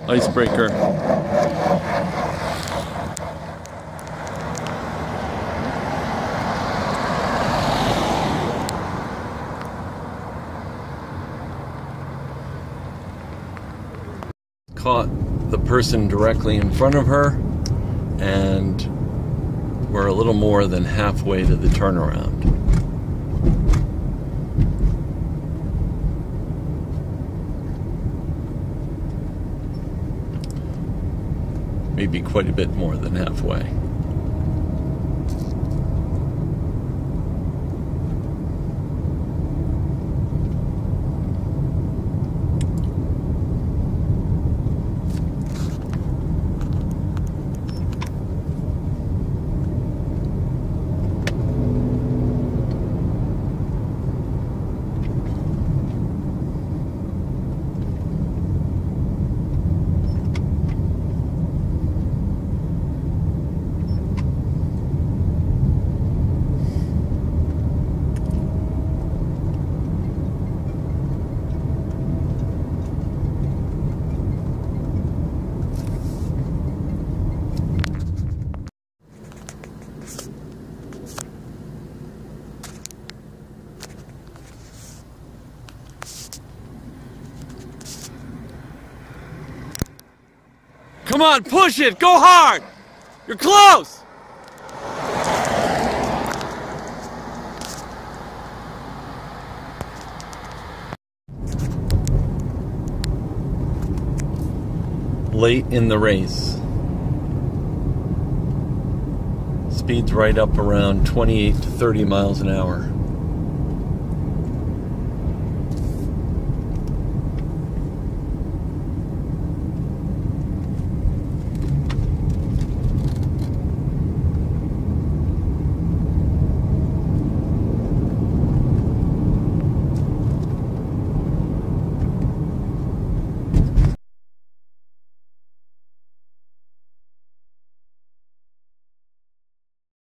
icebreaker. Caught the person directly in front of her, and we're a little more than halfway to the turnaround. Maybe quite a bit more than halfway. Come on, push it! Go hard! You're close! Late in the race. Speed's right up around 28 to 30 miles an hour.